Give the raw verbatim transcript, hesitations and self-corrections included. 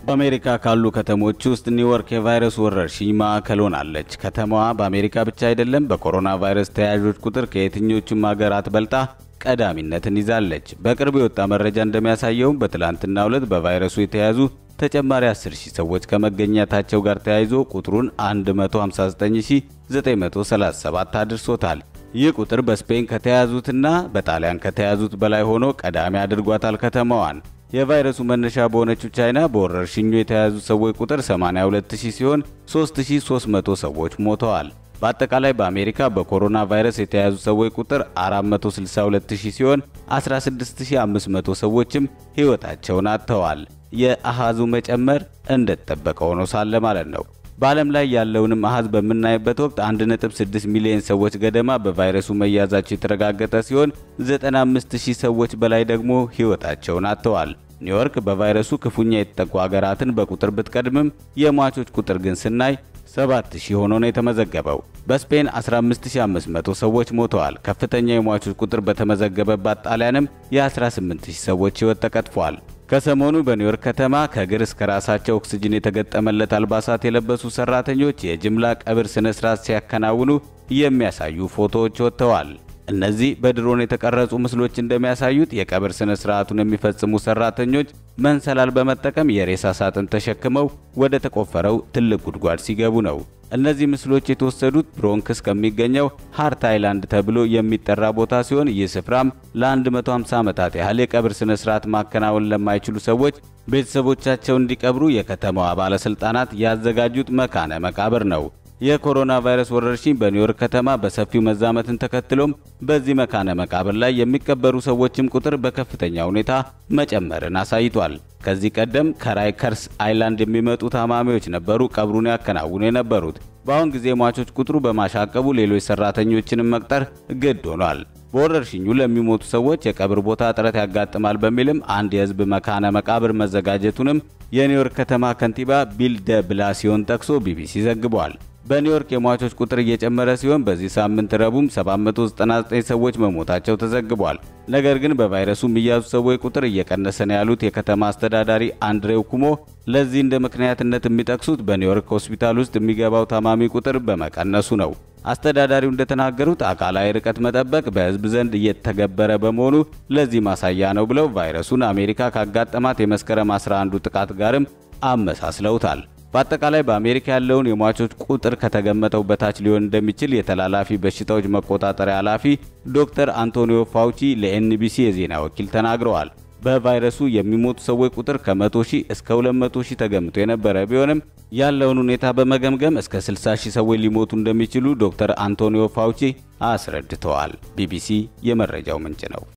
በአሜሪካ ካሉ ከተሞች ውስጥ ኒውዮርክ የቫይረስ ወረርሽኝ ማዕከል ሆናለች። ከተማዋ በአሜሪካ ብቻ አይደለም በኮሮና ቫይረስ ተያያዦች ቁጥር ከየትኞቹም ሀገራት በልጣ ቀዳሚነትን ይዛለች። በቅርብ የወጣ መረጃ እንደሚያሳየው በትላንትናው ዕለት በቫይረሱ የተያዙ ተጨማሪ አስር ሺህ ሰዎች ከመገኘታቸው ጋር ተያይዞ ቁጥሩን አንድ መቶ ሃምሳ ዘጠኝ ሺህ ዘጠኝ መቶ ሰላሳ ሰባት አድርሶታል። ይህ ቁጥር በስፔን ከተያዙትና በጣሊያን ከተያዙት በላይ ሆኖ ቀዳሚ አድርጓታል ከተማዋን። የቫይረሱ መነሻ በሆነችው ቻይና በወረርሽኙ የተያዙ ሰዎች ቁጥር ሰማንያ ሁለት ሺህ ሲሆን ሶስት ሺህ ሶስት መቶ ሰዎች ሞተዋል። በአጠቃላይ በአሜሪካ በኮሮና ቫይረስ የተያዙ ሰዎች ቁጥር አራት መቶ ስልሳ ሁለት ሺህ ሲሆን አስራ ስድስት ሺህ አምስት መቶ ሰዎችም ሕይወታቸውን አጥተዋል። የአሃዙ መጨመር እንደተጠበቀ ሆኖ ሳለ ማለት ነው። በዓለም ላይ ያለውንም አሃዝ በምናይበት ወቅት አንድ ነጥብ ስድስት ሚሊዮን ሰዎች ገደማ በቫይረሱ መያዛቸው የተረጋገጠ ሲሆን ዘጠና አምስት ሺህ ሰዎች በላይ ደግሞ ሕይወታቸውን አጥተዋል። ኒውዮርክ በቫይረሱ ክፉኛ የተጠቁ ሀገራትን በቁጥር ብትቀድምም የሟቾች ቁጥር ግን ስናይ ሰባት ሺህ ሆኖ ነው የተመዘገበው። በስፔን አስራ አምስት ሺህ አምስት መቶ ሰዎች ሞተዋል። ከፍተኛ የሟቾች ቁጥር በተመዘገበባት ጣሊያንም የ18 ሺህ ሰዎች ሕይወት ተቀጥፏል። ከሰሞኑ በኒውዮርክ ከተማ ከእግር እስከ ራሳቸው ኦክሲጅን የተገጠመለት አልባሳት የለበሱ ሰራተኞች የጅምላ ቀብር ስነ ስርዓት ሲያከናውኑ የሚያሳዩ ፎቶዎች ወጥተዋል። እነዚህ በድሮን የተቀረጹ ምስሎች እንደሚያሳዩት የቀብር ስነ ስርዓቱን የሚፈጽሙ ሰራተኞች መንሰላል በመጠቀም የሬሳ ሳጥን ተሸክመው ወደ ተቆፈረው ትልቅ ጉድጓድ ሲገቡ ነው። እነዚህ ምስሎች የተወሰዱት ብሮንክስ ከሚገኘው ሃርት አይላንድ ተብሎ የሚጠራ ቦታ ሲሆን ይህ ስፍራም ለ150 ዓመታት ያህል የቀብር ስነ ስርዓት ማከናወን ለማይችሉ ሰዎች ቤተሰቦቻቸው እንዲቀብሩ የከተማዋ ባለስልጣናት ያዘጋጁት መካነ መቃብር ነው። የኮሮና ቫይረስ ወረርሽኝ በኒውዮርክ ከተማ በሰፊው መዛመትን ተከትሎም በዚህ መካነ መቃብር ላይ የሚቀበሩ ሰዎችም ቁጥር በከፍተኛ ሁኔታ መጨመርን አሳይቷል። ከዚህ ቀደም ከራይከርስ አይላንድ የሚመጡ ታማሚዎች ነበሩ ቀብሩን ያከናውኑ የነበሩት። በአሁን ጊዜ ሟቾች ቁጥሩ በማሻቀቡ ሌሎች ሰራተኞችንም መቅጠር ግድ ሆኗል። በወረርሽኙ ለሚሞቱ ሰዎች የቀብር ቦታ እጥረት ያጋጥማል በሚልም አንድ የህዝብ መካነ መቃብር መዘጋጀቱንም የኒውዮርክ ከተማ ከንቲባ ቢል ደ ብላሲዮን ጠቅሶ ቢቢሲ ዘግቧል። በኒውዮርክ የሟቾች ቁጥር እየጨመረ ሲሆን በዚህ ሳምንት ረቡዕም ሰባት መቶ ዘጠና ዘጠኝ ሰዎች መሞታቸው ተዘግቧል። ነገር ግን በቫይረሱ የሚያዙ ሰዎች ቁጥር እየቀነሰ ነው ያሉት የከተማ አስተዳዳሪ አንድሬው ኩሞ ለዚህ እንደ ምክንያትነት የሚጠቅሱት በኒውዮርክ ሆስፒታል ውስጥ የሚገባው ታማሚ ቁጥር በመቀነሱ ነው። አስተዳዳሪው እንደተናገሩት አካላዊ ርቀት መጠበቅ በህዝብ ዘንድ እየተገበረ በመሆኑ ለዚህ ማሳያ ነው ብለው ቫይረሱን አሜሪካ ካጋጠማት የመስከረም አስራ አንዱ ጥቃት ጋርም አመሳስለውታል። በአጠቃላይ በአሜሪካ ያለውን የሟቾች ቁጥር ከተገመተው በታች ሊሆን እንደሚችል የተላላፊ በሽታዎች መቆጣጠሪያ ኃላፊ ዶክተር አንቶኒዮ ፋውቺ ለኤንቢሲ የዜና ወኪል ተናግረዋል። በቫይረሱ የሚሞቱ ሰዎች ቁጥር ከመቶ ሺህ እስከ ሁለት መቶ ሺህ ተገምቶ የነበረ ቢሆንም ያለውን ሁኔታ በመገምገም እስከ ስልሳ ሺህ ሰዎች ሊሞቱ እንደሚችሉ ዶክተር አንቶኒዮ ፋውቺ አስረድተዋል። ቢቢሲ የመረጃው ምንጭ ነው።